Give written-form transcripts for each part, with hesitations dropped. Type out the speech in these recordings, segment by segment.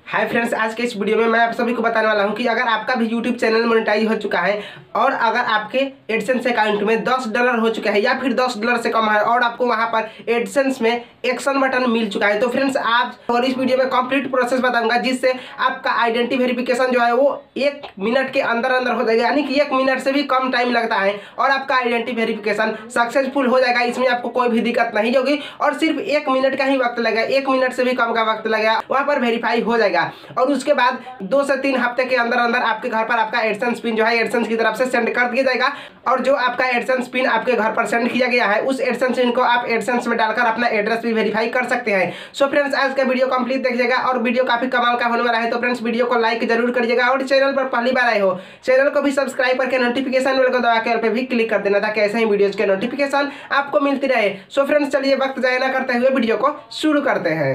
Hi friends, आज के इस वीडियो में मैं आप सभी को बताने वाला हूं कि अगर आपका भी यूट्यूब चैनल मोनेटाइज हो चुका है और अगर आपके एडसेंस अकाउंट में $10 हो चुका है या फिर $10 से कम है और आपको वहां पर एडसेंस में एक्शन बटन मिल चुका है, तो फ्रेंड्स आज और इस वीडियो में कंप्लीट प्रोसेस बताऊंगा जिससे आपका आइडेंटिटी वेरिफिकेशन जो है वो 1 मिनट के अंदर अंदर हो जाएगा, यानी कि 1 मिनट से भी कम टाइम लगता है और आपका आइडेंटिटी वेरिफिकेशन सक्सेसफुल हो जाएगा। इसमें आपको कोई भी दिक्कत नहीं होगी और सिर्फ 1 मिनट का ही वक्त लगेगा, 1 मिनट से भी कम का वक्त लगेगा, वहां पर वेरीफाई हो जाएगा। और उसके बाद 2 से 3 हफ्ते के अंदर अंदर आपके घर पर आपका एडसेंस पिन जो है एडसेंस की तरफ से सेंड कर दिया जाएगा। और जो आपका एडसेंस पिन आपके घर पर सेंड किया गया है उस एडसेंस पिन को आप एडसेंस में डालकर अपना एड्रेस भी वेरीफाई कर सकते हैं। सो फ्रेंड्स, आज का वीडियो कंप्लीट देखिएगा और वीडियो काफी कमाल का होने वाला है, तो फ्रेंड्स वीडियो को लाइक जरूर करिएगा और चैनल पर पहली बार आए हो चैनल को भी सब्सक्राइब करके नोटिफिकेशन बेल को दबा के पे भी क्लिक कर देना ताकि ऐसे ही वीडियोज के नोटिफिकेशन आपको मिलती रहे। सो फ्रेंड्स, चलिए वक्त जाया ना करते हुए वीडियो को शुरू करते हैं।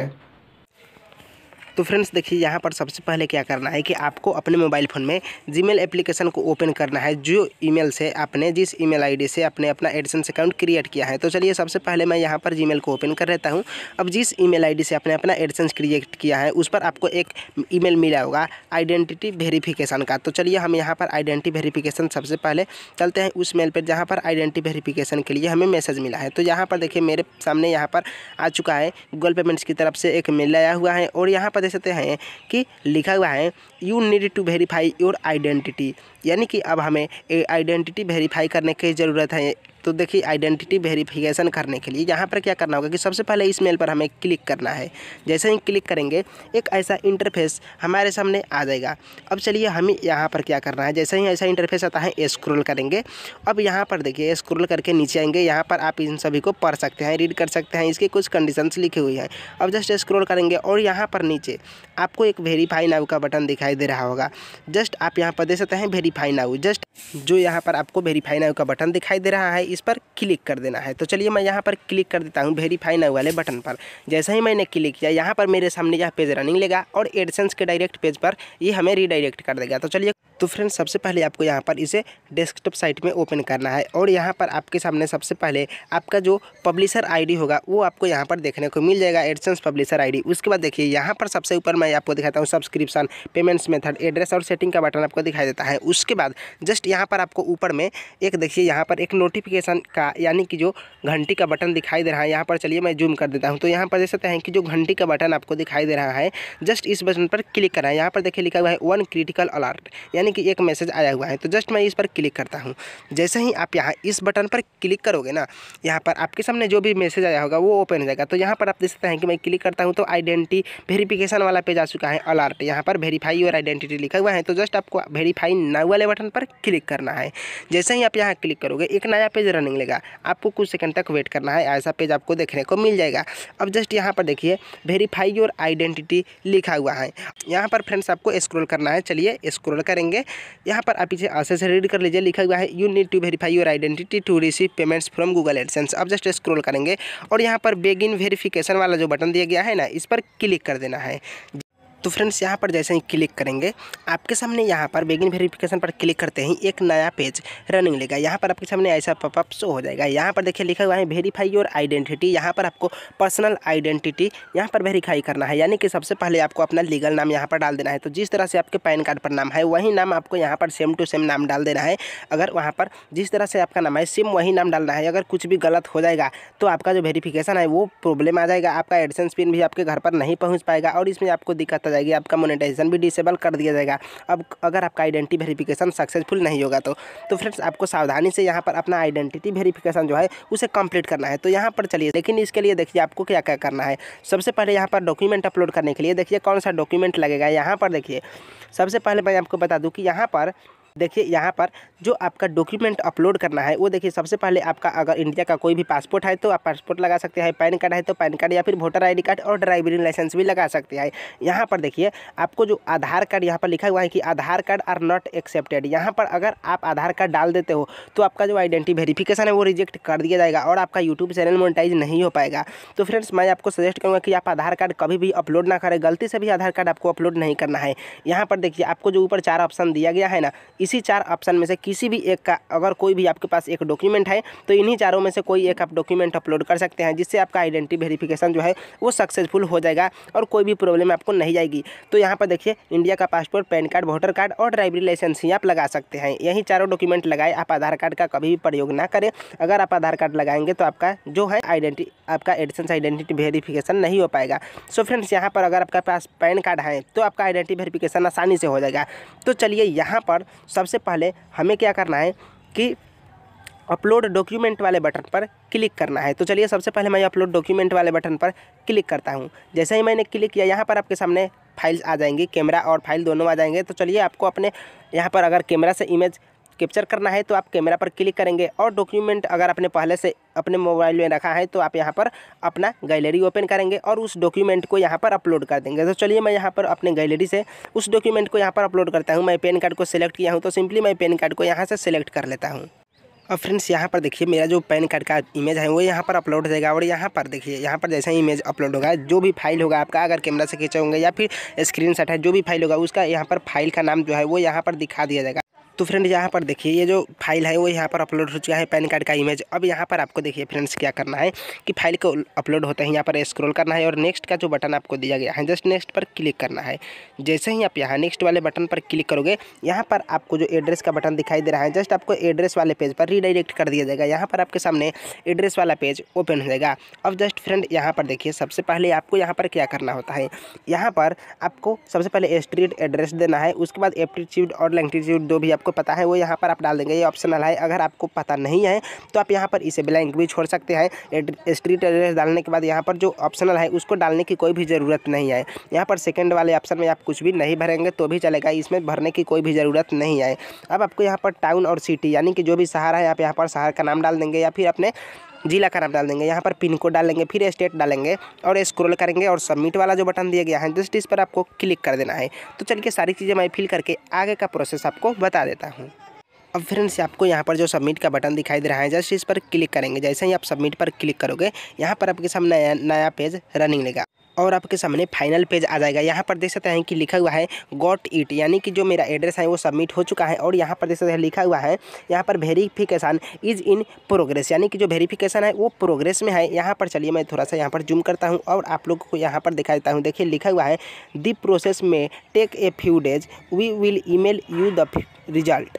तो फ्रेंड्स देखिए, यहाँ पर सबसे पहले क्या करना है कि आपको अपने मोबाइल फ़ोन में जीमेल एप्लीकेशन को ओपन करना है, जो ईमेल से आपने जिस ईमेल आईडी से आपने अपना एडसेंस अकाउंट क्रिएट किया है। तो चलिए सबसे पहले मैं यहाँ पर जीमेल को ओपन कर लेता हूँ। अब जिस ईमेल आईडी से आपने अपना एडसेंस क्रिएट किया है उस पर आपको एक ईमेल मिला होगा आइडेंटिटी वेरिफिकेशन का। तो चलिए हम यहाँ पर आइडेंटिटी वेरिफिकेशन सबसे पहले चलते हैं उस मेल पर जहाँ पर आइडेंटिटी वेरिफिकेशन के लिए हमें मैसेज मिला है। तो यहाँ पर देखिए मेरे सामने यहाँ पर आ चुका है, गूगल पेमेंट्स की तरफ से एक मेल आया हुआ है और यहाँ पर देख सकते हैं कि लिखा हुआ है you need to verify your identity, यानी कि अब हमें आइडेंटिटी वेरीफाई करने की ज़रूरत है। तो देखिए आइडेंटिटी वेरिफिकेशन करने के लिए यहाँ पर क्या करना होगा कि सबसे पहले इस मेल पर हमें क्लिक करना है। जैसे ही क्लिक करेंगे एक ऐसा इंटरफेस हमारे सामने आ जाएगा। अब चलिए हमें यहाँ पर क्या करना है, जैसे ही ऐसा इंटरफेस आता है स्क्रॉल करेंगे। अब यहाँ पर देखिए स्क्रॉल करके नीचे आएंगे, यहाँ पर आप इन सभी को पढ़ सकते हैं, रीड कर सकते हैं, इसकी कुछ कंडीशंस लिखी हुई हैं। अब जस्ट स्क्रॉल करेंगे और यहाँ पर नीचे आपको एक वेरीफाई नाउ का बटन दिखाई दे रहा होगा। जस्ट आप यहाँ पर दे सकते हैं वेरीफाई नाउ, जस्ट जो यहाँ पर आपको वेरीफाई नाउ का बटन दिखाई दे रहा है इस पर क्लिक कर देना है। तो चलिए मैं यहाँ पर क्लिक कर देता हूँ वेरीफाई नाउ वाले बटन पर। जैसे ही मैंने क्लिक किया यहाँ पर मेरे सामने यह पेज रनिंग लेगा और एडसेंस के डायरेक्ट पेज पर ये हमें रीडायरेक्ट कर देगा। तो चलिए तो फ्रेंड्स सबसे पहले आपको यहाँ पर इसे डेस्कटॉप साइट में ओपन करना है और यहाँ पर आपके सामने सबसे पहले आपका जो पब्लिशर आईडी होगा वो आपको यहाँ पर देखने को मिल जाएगा, एडसेंस पब्लिशर आईडी। उसके बाद देखिए यहाँ पर सबसे ऊपर मैं आपको दिखाता हूँ सब्सक्रिप्शन, पेमेंट्स मेथड, एड्रेस और सेटिंग का बटन आपको दिखाई देता है। उसके बाद जस्ट यहाँ पर आपको ऊपर में एक देखिए यहाँ पर एक नोटिफिकेशन का यानी कि जो घंटी का बटन दिखाई दे रहा है। यहाँ पर चलिए मैं जूम कर देता हूँ। तो यहाँ पर देख सकते हैं कि जो घंटी का बटन आपको दिखाई दे रहा है जस्ट इस बटन पर क्लिक करना है। यहाँ पर देखिए लिखा हुआ है 1 क्रिटिकल अलर्ट, यानी कि एक मैसेज आया हुआ है। तो जस्ट मैं इस पर क्लिक करता हूँ। जैसे ही आप यहाँ इस बटन पर क्लिक करोगे ना, यहाँ पर आपके सामने जो भी मैसेज आया होगा वो ओपन हो जाएगा। तो यहाँ पर आप देख सकते हैं कि मैं क्लिक करता हूँ तो आइडेंटिटी वेरिफिकेशन वाला पेज आ चुका है, अलर्ट, यहाँ पर वेरीफाई योर आइडेंटिटी लिखा हुआ है। तो जस्ट आपको वेरीफाई नाउ वाले बटन पर क्लिक करना है। जैसे ही आप यहाँ क्लिक करोगे एक नया पेज रनिंग लेगा, आपको कुछ सेकंड तक वेट करना है, ऐसा पेज आपको देखने को मिल जाएगा। अब जस्ट यहाँ पर देखिए वेरीफाई योर आइडेंटिटी लिखा हुआ है। यहाँ पर फ्रेंड्स आपको स्क्रॉल करना है। चलिए स्क्रॉल करेंगे, यहाँ पर आप पीछे ऐसे से रीड कर लीजिए, लिखा हुआ है you need to verify your identity to receive payments from Google AdSense. अब जस्ट स्क्रॉल करेंगे और यहाँ पर बेगिन वेरिफिकेशन वाला जो बटन दिया गया है ना, इस पर क्लिक कर देना है। तो फ्रेंड्स यहाँ पर जैसे ही क्लिक करेंगे आपके सामने यहाँ पर बेगिन वेरिफिकेशन पर क्लिक करते ही एक नया पेज रनिंग लेगा। यहाँ पर आपके सामने ऐसा पॉपअप शो हो जाएगा। यहाँ पर देखिए लिखा हुआ है वेरीफाई योर आइडेंटिटी। यहाँ पर आपको पर्सनल आइडेंटिटी यहाँ पर वेरीफाई करना है, यानी कि सबसे पहले आपको अपना लीगल नाम यहाँ पर डाल देना है। तो जिस तरह से आपके पैन कार्ड पर नाम है वही नाम आपको यहाँ पर सेम टू सेम नाम डाल देना है। अगर वहाँ पर जिस तरह से आपका नाम है सेम वही नाम डालना है। अगर कुछ भी गलत हो जाएगा तो आपका जो वेरिफिकेशन है वो प्रॉब्लम आ जाएगा, आपका एडसेंस पिन भी आपके घर पर नहीं पहुँच पाएगा और इसमें आपको दिक्कत आ जाएगी, आपका मोनेटाइजेशन भी डिसेबल कर दिया जाएगा। अब अगर आपका आइडेंटिटी वेरिफिकेशन सक्सेसफुल नहीं होगा तो फ्रेंड्स आपको सावधानी से यहाँ पर अपना आइडेंटिटी वेरिफिकेशन जो है उसे कंप्लीट करना है। तो यहाँ पर चलिए, लेकिन इसके लिए देखिए आपको क्या क्या करना है। सबसे पहले यहाँ पर डॉक्यूमेंट अपलोड करने के लिए देखिए कौन सा डॉक्यूमेंट लगेगा। यहाँ पर देखिए सबसे पहले मैं आपको बता दूँ कि यहाँ पर देखिए यहाँ पर जो आपका डॉक्यूमेंट अपलोड करना है वो देखिए सबसे पहले आपका अगर इंडिया का कोई भी पासपोर्ट है तो आप पासपोर्ट लगा सकते हैं, पैन कार्ड है तो पैन कार्ड या फिर वोटर आईडी कार्ड और ड्राइविंग लाइसेंस भी लगा सकते हैं। यहाँ पर देखिए आपको जो आधार कार्ड यहाँ पर लिखा हुआ है कि Aadhaar card are not accepted, यहाँ पर अगर आप आधार कार्ड डाल देते हो तो आपका जो आइडेंटिटी वेरिफिकेशन है वो रिजेक्ट कर दिया जाएगा और आपका यूट्यूब चैनल मोनेटाइज नहीं हो पाएगा। तो फ्रेंड्स मैं आपको सजेस्ट करूँगा कि आप आधार कार्ड कभी भी अपलोड ना करें, गलती से भी आधार कार्ड आपको अपलोड नहीं करना है। यहाँ पर देखिए आपको जो ऊपर 4 ऑप्शन दिया गया है ना, इसी 4 ऑप्शन में से किसी भी एक का अगर कोई भी आपके पास एक डॉक्यूमेंट है तो इन्हीं चारों में से कोई एक आप डॉक्यूमेंट अपलोड कर सकते हैं, जिससे आपका आइडेंटिटी वेरिफिकेशन जो है वो सक्सेसफुल हो जाएगा और कोई भी प्रॉब्लम आपको नहीं आएगी। तो यहाँ पर देखिए इंडिया का passport, PAN card, voter card और ड्राइविंग लाइसेंस ही आप लगा सकते हैं। यही चारों डॉक्यूमेंट लगाए, आप आधार कार्ड का कभी भी प्रयोग ना करें। अगर आप आधार कार्ड लगाएंगे तो आपका जो है आपका एडिशंस आइडेंटिटी वेरिफिकेशन नहीं हो पाएगा। सो फ्रेंड्स, यहाँ पर अगर आपके पास पैन कार्ड है तो आपका आइडेंटिटी वेरिफिकेशन आसानी से हो जाएगा। तो चलिए यहाँ पर सबसे पहले हमें क्या करना है कि अपलोड डॉक्यूमेंट वाले बटन पर क्लिक करना है। तो चलिए सबसे पहले मैं अपलोड डॉक्यूमेंट वाले बटन पर क्लिक करता हूँ। जैसे ही मैंने क्लिक किया, यहाँ पर आपके सामने फाइल्स आ जाएंगी, कैमरा और फाइल दोनों आ जाएंगे। तो चलिए आपको अपने यहाँ पर अगर कैमरा से इमेज कैप्चर करना है तो आप कैमरा पर क्लिक करेंगे, और डॉक्यूमेंट अगर आपने पहले से अपने मोबाइल में रखा है तो आप यहाँ पर अपना गैलरी ओपन करेंगे और उस डॉक्यूमेंट को यहाँ पर अपलोड कर देंगे। तो चलिए मैं यहाँ पर अपने गैलरी से उस डॉक्यूमेंट को यहाँ पर अपलोड करता हूँ। मैं पैन कार्ड को सिलेक्ट किया हूँ तो सिंपली मैं पैन कार्ड को यहाँ से सिलेक्ट कर लेता हूँ। अब फ्रेंड्स, यहाँ पर देखिए मेरा जो पैन कार्ड का इमेज है वो यहाँ पर अपलोड हो जाएगा, और यहाँ पर देखिए यहाँ पर जैसा ही इमेज अपलोड होगा, जो भी फाइल होगा आपका, अगर कैमरा से खींचे होंगे या फिर स्क्रीनशॉट है, जो भी फाइल होगा उसका यहाँ पर फाइल का नाम जो है वो यहाँ पर दिखा दिया जाएगा। तो फ्रेंड्स, यहाँ पर देखिए ये जो फाइल है वो यहाँ पर अपलोड हो चुका है, पैन कार्ड का इमेज। अब यहाँ पर आपको देखिए फ्रेंड्स क्या करना है कि फाइल को अपलोड होते हैं यहाँ पर स्क्रॉल करना है और नेक्स्ट का जो बटन आपको दिया गया है जस्ट नेक्स्ट पर क्लिक करना है। जैसे ही आप यहाँ नेक्स्ट वाले बटन पर क्लिक करोगे, यहाँ पर आपको जो एड्रेस का बटन दिखाई दे रहा है जस्ट आपको एड्रेस वाले पेज पर रीडायरेक्ट कर दिया जाएगा। यहाँ पर आपके सामने एड्रेस वाला पेज ओपन हो जाएगा। अब जस्ट फ्रेंड यहाँ पर देखिए सबसे पहले आपको यहाँ पर क्या करना होता है, यहाँ पर आपको सबसे पहले स्ट्रीट एड्रेस देना है। उसके बाद एप्टीट्यूड और लैंग्वेज जो भी आपको पता है वो यहाँ पर आप डाल देंगे, ये ऑप्शनल है। अगर आपको पता नहीं है तो आप यहाँ पर इसे ब्लैंक भी छोड़ सकते हैं। स्ट्रीट एड्रेस डालने के बाद यहाँ पर जो ऑप्शनल है उसको डालने की कोई भी ज़रूरत नहीं है। यहाँ पर सेकंड वाले ऑप्शन में आप कुछ भी नहीं भरेंगे तो भी चलेगा, इसमें भरने की कोई भी ज़रूरत नहीं है। अब आपको यहाँ पर टाउन और सिटी यानी कि जो भी शहर है आप यहाँ पर शहर का नाम डाल देंगे या फिर अपने जिला का नाम डाल देंगे। यहाँ पर पिन कोड डालेंगे, फिर स्टेट डालेंगे और स्क्रॉल करेंगे और सबमिट वाला जो बटन दिया गया है जस्ट इस पर आपको क्लिक कर देना है। तो चलिए सारी चीज़ें मैं फिल करके आगे का प्रोसेस आपको बता देता हूँ। अब फ्रेंड्स, आपको यहाँ पर जो सबमिट का बटन दिखाई दे रहा है जस्ट इस पर क्लिक करेंगे। जैसे ही आप सबमिट पर क्लिक करोगे, यहाँ पर आपके सामने नया पेज रनिंग लेगा और आपके सामने फाइनल पेज आ जाएगा। यहाँ पर देख सकते हैं कि लिखा हुआ है गॉट इट, यानी कि जो मेरा एड्रेस है वो सबमिट हो चुका है। और यहाँ पर देख सकते हैं लिखा हुआ है यहाँ पर वेरिफिकेशन इज़ इन प्रोग्रेस, यानी कि जो वेरिफिकेशन है वो प्रोग्रेस में है। यहाँ पर चलिए मैं थोड़ा सा यहाँ पर जूम करता हूँ और आप लोगों को यहाँ पर दिखा देता हूँ। देखिए लिखा हुआ है the process may take a few days, we will email you the result.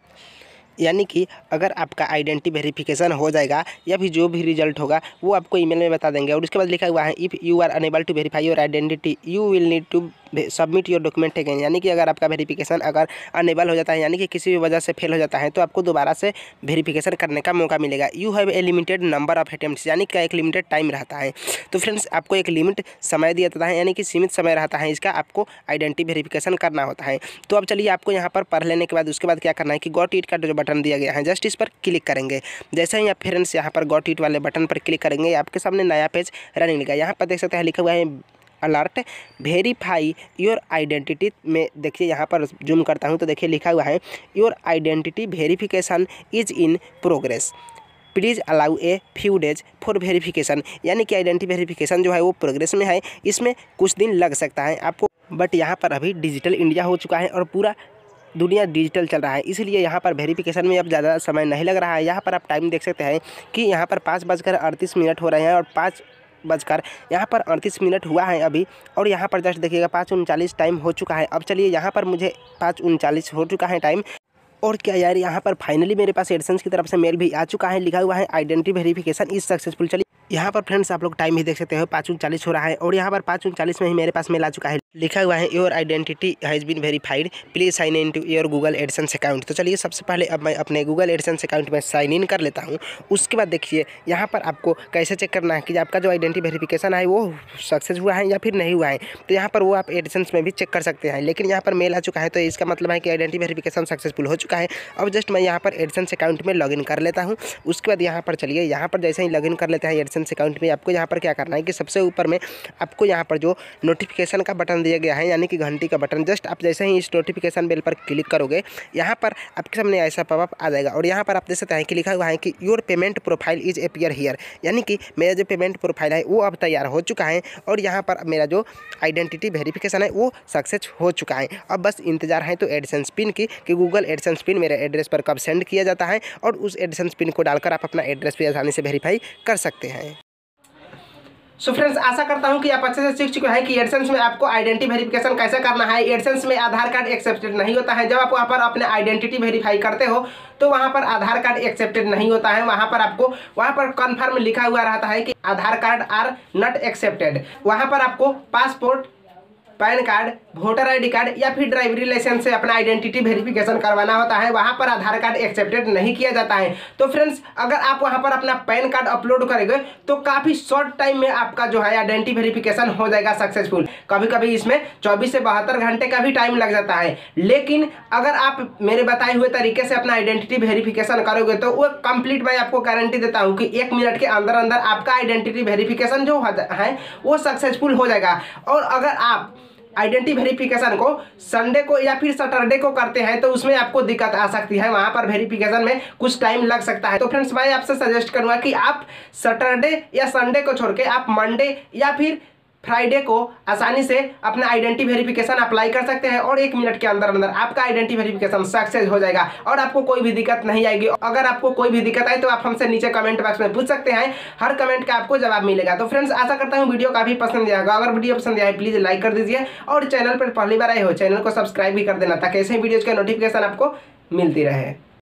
यानी कि अगर आपका आइडेंटिटी वेरिफिकेशन हो जाएगा या फिर जो भी रिजल्ट होगा वो आपको ईमेल में बता देंगे। और उसके बाद लिखा हुआ है if you are unable to verify your identity you will need to submit your document again. यानी कि अगर आपका वेरिफिकेशन अगर अनेबल हो जाता है, यानी कि किसी भी वजह से फेल हो जाता है, तो आपको दोबारा से वेरिफिकेशन करने का मौका मिलेगा। You have a limited number of attempts, यानी कि एक लिमिटेड टाइम रहता है। तो फ्रेंड्स, आपको एक लिमिट समय दिया जाता है, यानी कि सीमित समय रहता है इसका, आपको आइडेंटिटी वेरिफिकेशन करना होता है। तो अब चलिए आपको यहाँ पर पढ़ लेने के बाद उसके बाद क्या करना है कि गॉट इट का जो बटन दिया गया है जस्ट इस पर क्लिक करेंगे। जैसे ही आप फ्रेंड्स यहाँ पर गॉट इट वाले बटन पर क्लिक करेंगे, आपके सामने नया पेज रनिंग लेगा। यहाँ पर देख सकते हैं लिखा हुआ है अलर्ट वेरीफाई योर आइडेंटिटी में। देखिए यहाँ पर जूम करता हूँ तो देखिए लिखा हुआ है your identity verification is in progress, please allow a few days for verification. यानी कि आइडेंटिटी वेरिफिकेशन जो है वो प्रोग्रेस में है, इसमें कुछ दिन लग सकता है आपको। बट यहाँ पर अभी डिजिटल इंडिया हो चुका है और पूरा दुनिया डिजिटल चल रहा है, इसलिए यहाँ पर वेरिफिकेशन में अब ज़्यादा समय नहीं लग रहा है। यहाँ पर आप टाइम देख सकते हैं कि यहाँ पर 5:38 हो रहे हैं और 5:38 हुआ है अभी। और यहाँ पर जस्ट देखिएगा 5:39 टाइम हो चुका है। अब चलिए यहाँ पर मुझे 5:39 हो चुका है टाइम। और क्या यार, यहाँ पर फाइनली मेरे पास एडिशंस की तरफ से मेल भी आ चुका है, लिखा हुआ है आइडेंटिटी वेरिफिकेशन इज सक्सेसफुल। चलिए यहाँ पर फ्रेंड्स आप लोग टाइम ही देख सकते हो 5:39 हो रहा है और यहाँ पर 5:39 में ही मेरे पास मेल आ चुका है, लिखा हुआ है your identity has been verified, please sign in to your Google AdSense account. तो चलिए सबसे पहले अब मैं अपने गूगल एडसेंस अकाउंट में साइन इन कर लेता हूँ। उसके बाद देखिए यहाँ पर आपको कैसे चेक करना है कि आपका जो आइडेंटिटी वेरिफिकेशन है वो सक्सेस हुआ है या फिर नहीं हुआ है। तो यहाँ पर वो आप एडसेंस में भी चेक कर सकते हैं, लेकिन यहाँ पर मेल आ चुका है तो इसका मतलब है कि आइडेंटिटी वेरिफिकेशन सक्सेसफुल हो चुका है। अब जस्ट मैं यहाँ पर एडसेंस अकाउंट में लॉगिन कर लेता हूँ। उसके बाद यहाँ पर चलिए यहाँ पर जैसे ही लॉगिन कर लेते हैं एडसेंस अकाउंट में आपको यहाँ पर क्या करना है कि सबसे ऊपर में आपको यहाँ पर जो नोटिफिकेशन का बटन दिया गया है, यानी कि घंटी का बटन, जस्ट आप जैसे ही इस नोटिफिकेशन बेल पर क्लिक करोगे यहाँ पर आपके सामने ऐसा पॉपअप आ जाएगा और यहाँ पर आप देख सकते हैं कि लिखा हुआ है कि your payment profile is appear here, यानी कि मेरा जो पेमेंट प्रोफाइल है वो अब तैयार हो चुका है और यहाँ पर मेरा जो आइडेंटिटी वेरिफिकेशन है वो सक्सेस हो चुका है। अब बस इंतजार है तो एडसेंस पिन की कि गूगल एडसेंस पिन मेरे एड्रेस पर कब सेंड किया जाता है और उस एडसेंस पिन को डालकर आप अपना एड्रेस भी आसानी से वेरीफाई कर सकते हैं। सो फ्रेंड्स, आशा करता हूं कि आप अच्छे से सीख चुके हैं कि एडसेंस में आपको आइडेंटिटी वेरिफिकेशन कैसे करना है। एडसेंस में आधार कार्ड एक्सेप्टेड नहीं होता है। जब आप वहां पर अपने आइडेंटिटी वेरीफाई करते हो तो वहां पर आधार कार्ड एक्सेप्टेड नहीं होता है। वहां पर आपको कन्फर्म लिखा हुआ रहता है कि Aadhaar card are not accepted. वहां पर आपको passport, PAN card, voter ID card या फिर ड्राइवरी लाइसेंस से अपना आइडेंटिटी वेरिफिकेशन करवाना होता है। वहां पर आधार कार्ड एक्सेप्टेड नहीं किया जाता है। तो फ्रेंड्स, अगर आप वहां पर अपना पैन कार्ड अपलोड करेंगे तो काफ़ी शॉर्ट टाइम में आपका जो है आइडेंटिटी वेरिफिकेशन हो जाएगा सक्सेसफुल। कभी कभी इसमें 24 से 72 घंटे का भी टाइम लग जाता है, लेकिन अगर आप मेरे बताए हुए तरीके से अपना आइडेंटिटी वेरिफिकेशन करोगे तो वो कंप्लीट मैं आपको गारंटी देता हूँ कि 1 मिनट के अंदर अंदर आपका आइडेंटिटी वेरिफिकेशन जो है वो सक्सेसफुल हो जाएगा। और अगर आप आइडेंटिटी वेरिफिकेशन को संडे को या फिर सैटरडे को करते हैं तो उसमें आपको दिक्कत आ सकती है, वहां पर वेरिफिकेशन में कुछ टाइम लग सकता है। तो फ्रेंड्स, मैं आपसे सजेस्ट करूंगा कि आप सैटरडे या संडे को छोड़ के आप मंडे या फिर फ्राइडे को आसानी से अपना आइडेंटिटी वेरिफिकेशन अप्लाई कर सकते हैं और 1 मिनट के अंदर अंदर आपका आइडेंटिटी वेरिफिकेशन सक्सेस हो जाएगा और आपको कोई भी दिक्कत नहीं आएगी। अगर आपको कोई भी दिक्कत आए तो आप हमसे नीचे कमेंट बॉक्स में पूछ सकते हैं, हर कमेंट का आपको जवाब मिलेगा। तो फ्रेंड्स, आशा करता हूँ वीडियो काफी पसंद आएगा। अगर वीडियो पसंद आए प्लीज लाइक कर दीजिए और चैनल पर पहली बार आए हो चैनल को सब्सक्राइब भी कर देना ताकि ऐसे वीडियोज के नोटिफिकेशन आपको मिलती रहे।